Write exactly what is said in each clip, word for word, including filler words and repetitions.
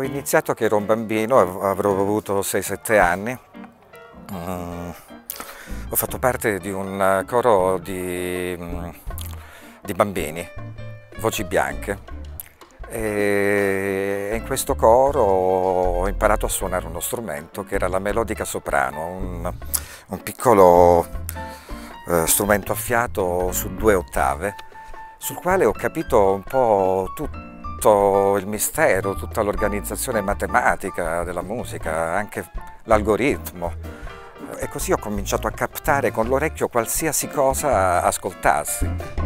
ho iniziato che ero un bambino, avrò avuto sei sette anni. Mm, ho fatto parte di un coro di, di bambini, voci bianche, e in questo coro ho imparato a suonare uno strumento che era la melodica soprano, un, un piccolo eh, strumento a fiato su due ottave, sul quale ho capito un po' tutto. Tutto il mistero, tutta l'organizzazione matematica della musica, anche l'algoritmo. E così ho cominciato a captare con l'orecchio qualsiasi cosa ascoltassi.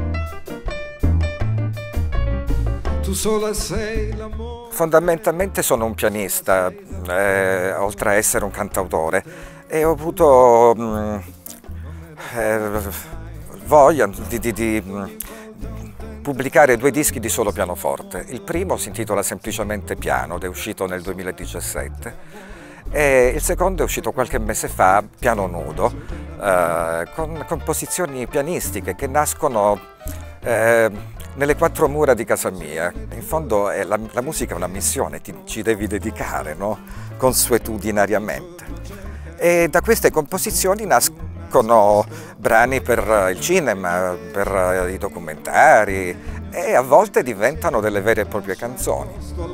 Tu sola sei l'amore. Fondamentalmente sono un pianista, eh, oltre a essere un cantautore, e ho avuto mh, eh, voglia di, di, di pubblicare due dischi di solo pianoforte. Il primo si intitola semplicemente Piano ed è uscito nel duemiladiciassette e il secondo è uscito qualche mese fa, Piano Nudo, eh, con composizioni pianistiche che nascono eh, nelle quattro mura di casa mia. In fondo è la, la musica è una missione, ti, ci devi dedicare, no? Consuetudinariamente. E da queste composizioni nascono brani per il cinema, per i documentari e a volte diventano delle vere e proprie canzoni.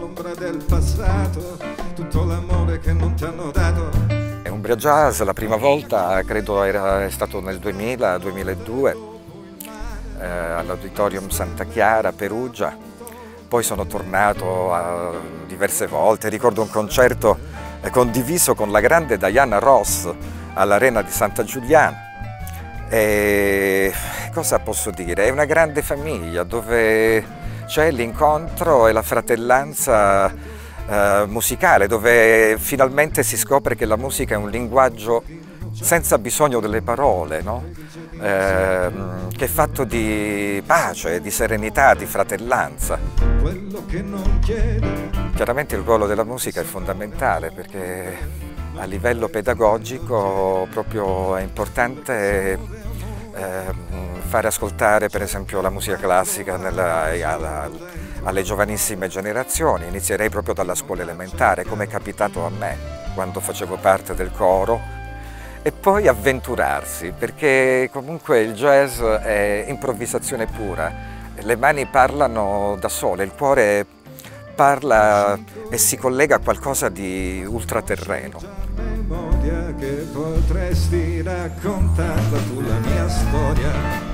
È Umbria Jazz, la prima volta credo era stato nel duemila duemiladue eh, all'Auditorium Santa Chiara a Perugia, poi sono tornato a diverse volte, ricordo un concerto condiviso con la grande Diana Ross all'Arena di Santa Giuliana. E cosa posso dire? È una grande famiglia dove c'è l'incontro e la fratellanza eh, musicale, dove finalmente si scopre che la musica è un linguaggio senza bisogno delle parole, no? eh, che è fatto di pace, di serenità, di fratellanza. Chiaramente il ruolo della musica è fondamentale perché a livello pedagogico proprio è importante eh, fare ascoltare per esempio la musica classica nella, alla, alle giovanissime generazioni. Inizierei proprio dalla scuola elementare, come è capitato a me quando facevo parte del coro, e poi avventurarsi, perché comunque il jazz è improvvisazione pura, le mani parlano da sole, il cuore parla e si collega a qualcosa di ultraterreno. Che potresti raccontarla tu la mia storia.